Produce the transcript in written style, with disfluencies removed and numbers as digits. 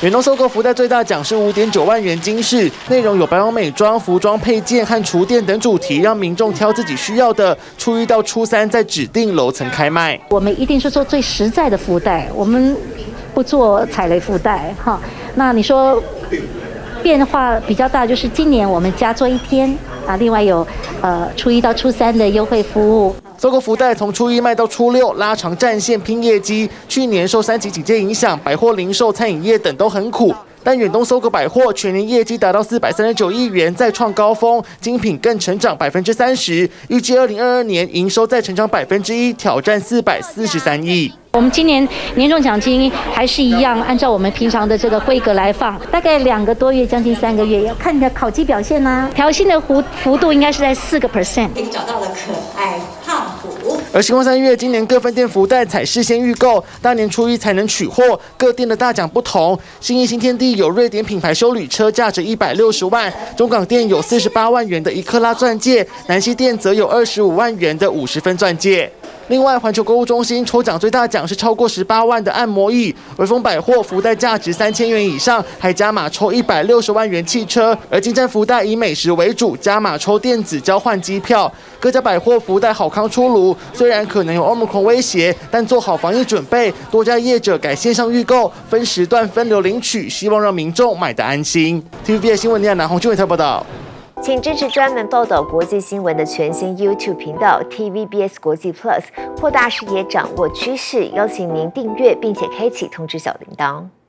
远东搜购福袋最大奖是5.9万元金饰，内容有保养美妆、服装配件和厨电等主题，让民众挑自己需要的。初1到初3在指定楼层开卖。 我们一定是做最实在的福袋，我们不做踩雷福袋哈。那你说变化比较大，就是今年我们加做1天啊，另外有初1到初3的优惠服务。 搜购福袋从初1卖到初6，拉长战线拼业绩。去年受3级警戒影响，百货零售、餐饮业等都很苦。但远东搜狗百货全年业绩达到439亿元，再创高峰，精品更成长30%，预计2022年营收再成长1%，挑战443亿。 我们今年年终奖金还是一样，按照我们平常的这个规格来放，大概2个多月，将近3个月，要看你的考绩表现啦。调薪的幅度应该是在4%。 找到了可爱胖虎。 而星光3月今年各分店福袋采事先预购，大年初1才能取货，各店的大奖不同。信义新天地有瑞典品牌休旅车，价值160万；中港店有48万元的1克拉钻戒，南西店则有25万元的50分钻戒。另外，环球购物中心抽奖最大奖是超过18万的按摩椅，微风百货福袋价值3000元以上，还加码抽160万元汽车。而金站福袋以美食为主，加码抽电子交换机票。各家百货福袋好康出炉，虽然可能有 Omicron 威胁，但做好防疫准备，多家业者改线上预购，分时段分流领取，希望让民众买得安心。TVBS 新闻李亚南、洪俊伟特报道。 请支持专门报道国际新闻的全新 YouTube 频道 TVBS 国际 Plus， 扩大视野，掌握趋势。邀请您订阅并且开启通知小铃铛。